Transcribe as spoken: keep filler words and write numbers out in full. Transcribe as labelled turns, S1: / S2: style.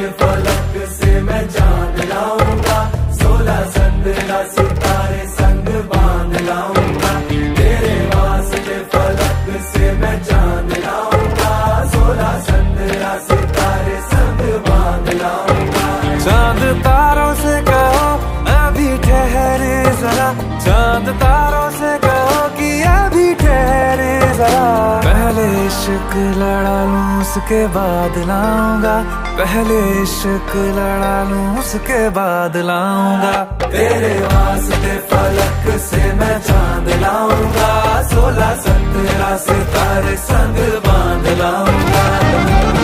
S1: के फलक से मैं चांद लाऊंगा, सोलह संद्रा सितारे संग बांध लाऊंगा। तेरे वास्ते फलक से मैं चांद लाऊंगा, सोलह संद्रा सितारे संग बांध लाऊंगा।
S2: चांद तारों से कहो अभी ठहरे जरा, चांद तारों से कहो कि अभी ठहरे जरा। पहले इश्क लड़ा लूं उसके बाद लाऊंगा, पहले इश्क लड़ा लूं उसके बाद लाऊंगा।
S1: तेरे वास्ते फलक से मैं चांद लाऊंगा, सोलह संद्रा सितारे संग बांध लाऊंगा।